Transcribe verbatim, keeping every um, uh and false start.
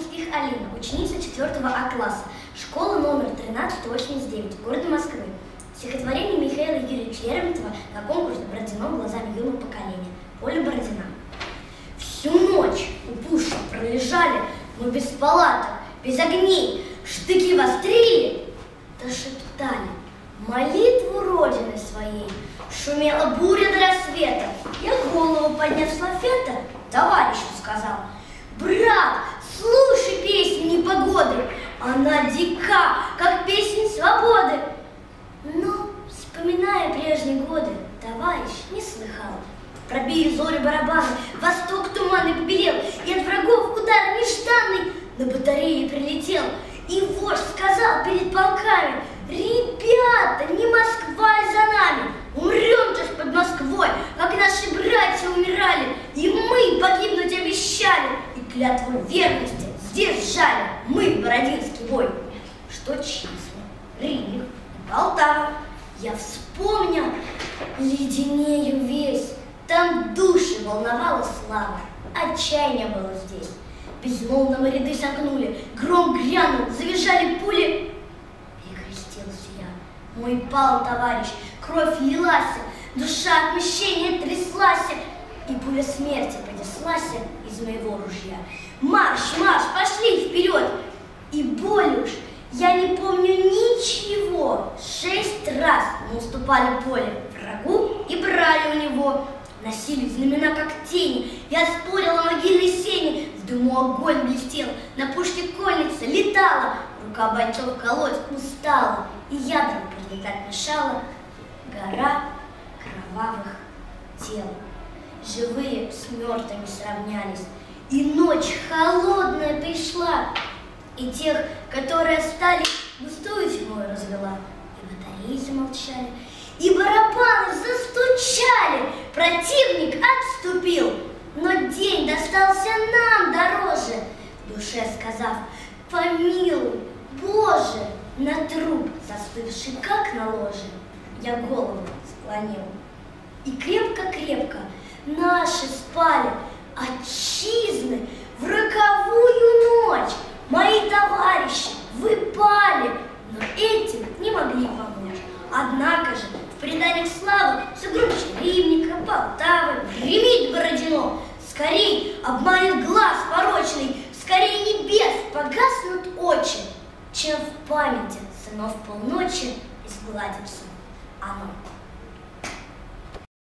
Морских Алина, ученица четвёртого А класса, школа номер тринадцать сто восемьдесят девять, города Москвы. Стихотворение Михаила Юрьевича Лермонтова на конкурсе «Бородино глазами юного поколения». Оля Бородина. Всю ночь у пуши пролежали мы без палаток, без огней, штыки вострили, да шептали молитву Родины своей. Шумела буря до рассвета. Я голову подняв с лафета, товарищу сказал: брат, слушай песню непогоды, она дика, как песнь свободы. Но, вспоминая прежние годы, товарищ не слыхал. Пробили зори барабаны, восток туманный побелел, и от врагов удар нежданный на батарее прилетел. И вождь сказал перед полками: ребята, не Москва за нами, умрем-то ж под Москвой, как наши братья умирали, и мы погибнуть обещали, и клятву верности сдержали мы, Бородинский бой. Что число, Рильник, Полтава, я вспомнил, леденею весь, там души волновала слава, отчаяния было здесь. Безмолвно мы ряды сомкнули, гром грянул, завизжали пули. Перекрестился я, мой пал товарищ, кровь лилась, душа отмщения тряслась, и пуля смерти понеслась из моего ружья. Марш, марш, пошли вперед! И боль уж, я не помню ничего. Шесть раз мы уступали поле врагу и брали у него. Носили знамена, как тени. Я спорила о могильной сене. В дыму огонь блестел, на пушке кольница летала. Рука бойцов колоть устала, и ядром подлетать мешала гора кровавых тел. Живые с мертвыми сравнялись, и ночь холодная пришла, и тех, которые остались, густую тьмой развела, и батареи замолчали, и барабаны застучали, противник отступил, но день достался нам дороже, в душе сказав: помилуй, Боже, на труп застывший, как на ложе, я голову склонил. И крепко-крепко наши спали, отчизны, в роковую ночь. Мои товарищи, вы пали, но этим не могли помочь. Однако же в преданиях славы все громче Рильника, Полтавы гремит Бородино. Скорей обманет глаз порочный, скорей небес погаснут очи, чем в памяти сынов полночи изгладится оно.